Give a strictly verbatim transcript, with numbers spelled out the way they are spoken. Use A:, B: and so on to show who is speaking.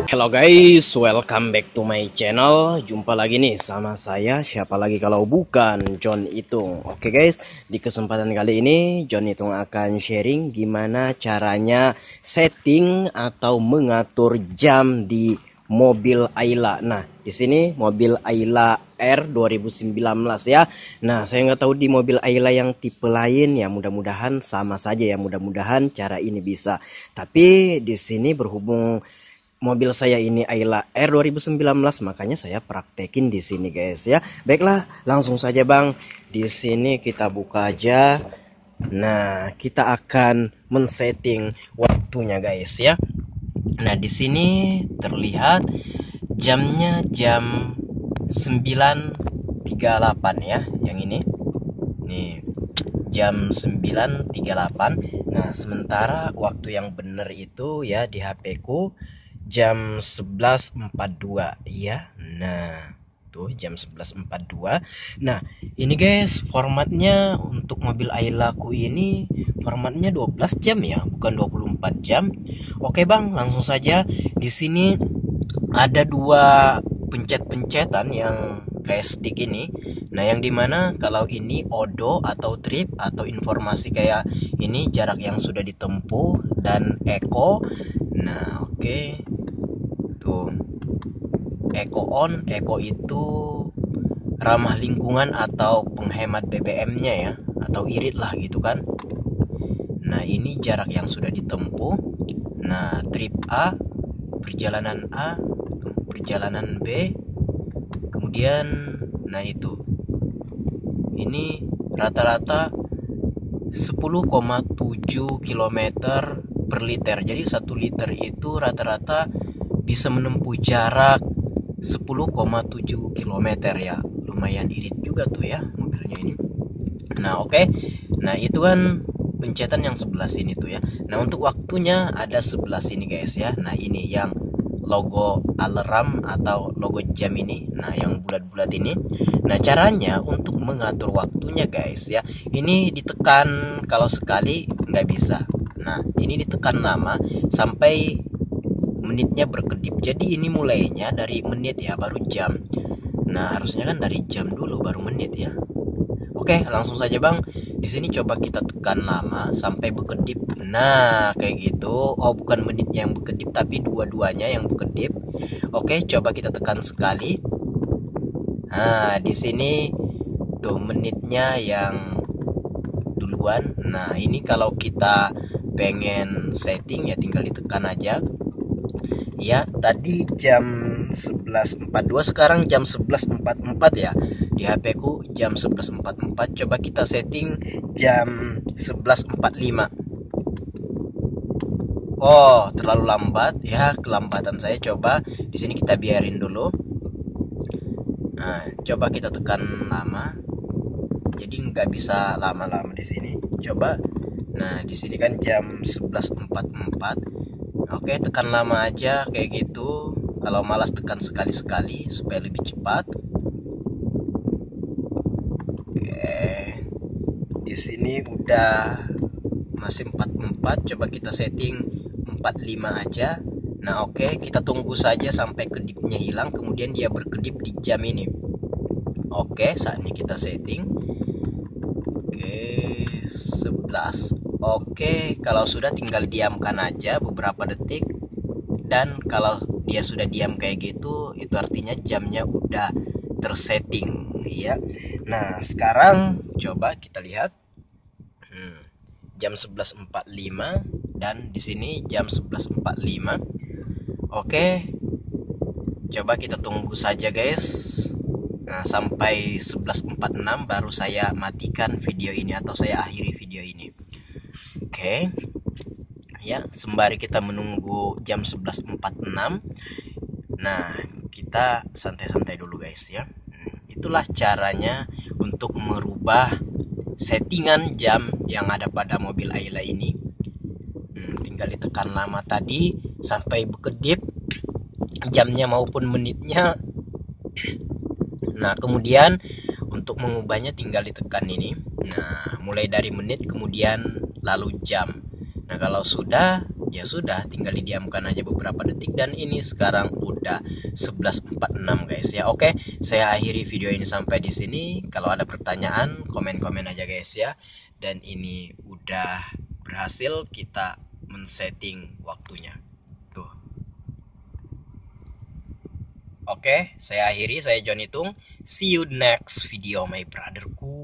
A: Hello guys, welcome back to my channel. Jumpa lagi nih sama saya, siapa lagi kalau bukan John Itung. Oke guys, di kesempatan kali ini John Itung akan sharing gimana caranya setting atau mengatur jam di mobil Ayla. Nah, di sini mobil Ayla R dua ribu sembilan belas ya. Nah, saya nggak tahu di mobil Ayla yang tipe lain ya, mudah-mudahan sama saja ya, mudah-mudahan cara ini bisa. Tapi di sini berhubung mobil saya ini Ayla R dua ribu sembilan belas, makanya saya praktekin di sini guys ya. Baiklah, langsung saja Bang. Di sini kita buka aja. Nah, kita akan men-setting waktunya guys ya. Nah, di sini terlihat jamnya jam sembilan tiga puluh delapan ya, yang ini. Nih, jam sembilan tiga puluh delapan. Nah, sementara waktu yang benar itu ya di H P ku jam sebelas empat puluh dua ya. Nah, tuh jam sebelas empat puluh dua. Nah, ini guys, formatnya untuk mobil Ayla ku ini formatnya dua belas jam ya, bukan dua puluh empat jam. Oke, Bang, langsung saja. Di sini ada dua pencet-pencetan yang kayak stick ini. Nah, yang dimana kalau ini odo atau trip atau informasi kayak ini jarak yang sudah ditempuh dan eco. Nah, oke. Okay. Tuh. Eco on, eco itu ramah lingkungan atau penghemat B B M-nya ya, atau irit lah gitu kan. Nah, ini jarak yang sudah ditempuh. Nah, trip A, perjalanan A, perjalanan B, kemudian nah itu ini rata-rata sepuluh koma tujuh kilometer per liter. Jadi satu liter itu rata-rata bisa menempuh jarak sepuluh koma tujuh kilometer ya. Lumayan irit juga tuh ya mobilnya ini. Nah, oke. Okay. Nah, itu kan pencetan yang sebelah sini tuh ya. Nah, untuk waktunya ada sebelah sini guys ya. Nah, ini yang logo alarm atau logo jam ini. Nah, yang bulat-bulat ini. Nah, caranya untuk mengatur waktunya guys ya, ini ditekan kalau sekali nggak bisa. Nah, ini ditekan lama sampai menitnya berkedip. Jadi ini mulainya dari menit ya, baru jam. Nah, harusnya kan dari jam dulu baru menit ya. Oke, langsung saja Bang. Di sini coba kita tekan lama sampai berkedip. Nah, kayak gitu. Oh, bukan menitnya yang berkedip tapi dua-duanya yang berkedip. Oke, coba kita tekan sekali. Nah, di sini tuh menitnya yang duluan. Nah, ini kalau kita pengen setting ya tinggal ditekan aja. Ya, tadi jam sebelas empat puluh dua, sekarang jam sebelas empat puluh empat ya. Di H P ku jam sebelas empat puluh empat. Coba kita setting jam sebelas empat puluh lima. Oh, terlalu lambat ya, kelambatan saya. Coba di sini kita biarin dulu. Nah, coba kita tekan lama. Jadi nggak bisa lama-lama di sini. Coba. Nah, di sini kan jam sebelas empat puluh empat. Oke, tekan lama aja kayak gitu. Kalau malas tekan sekali-sekali supaya lebih cepat. Oke. Di sini udah masih empat puluh empat. Coba kita setting empat puluh lima aja. Nah, oke, kita tunggu saja sampai kedipnya hilang, kemudian dia berkedip di jam ini. Oke, saatnya kita setting. Oke, sebelas. Oke, kalau sudah tinggal diamkan aja beberapa detik. Dan kalau dia sudah diam kayak gitu, itu artinya jamnya udah tersetting ya. Nah, sekarang coba kita lihat. Hmm, jam sebelas empat puluh lima dan di sini jam sebelas empat puluh lima. Oke. Coba kita tunggu saja guys. Nah, sampai sebelas empat puluh enam baru saya matikan video ini atau saya akhiri video ini. Oke. Ya, sembari kita menunggu jam sebelas empat puluh enam. Nah, kita santai-santai dulu guys ya. Itulah caranya untuk merubah settingan jam yang ada pada mobil Ayla ini. Hmm, tinggal ditekan lama tadi sampai berkedip jamnya maupun menitnya. Nah, kemudian untuk mengubahnya tinggal ditekan ini. Nah, mulai dari menit kemudian lalu jam. Nah, kalau sudah Ya sudah, tinggal didiamkan aja beberapa detik, dan ini sekarang udah sebelas empat puluh enam guys ya. Oke, saya akhiri video ini sampai di sini. Kalau ada pertanyaan, komen-komen aja guys ya. Dan ini udah berhasil kita men-setting waktunya. Tuh. Oke, saya akhiri. Saya John Itung. See you next video my brotherku.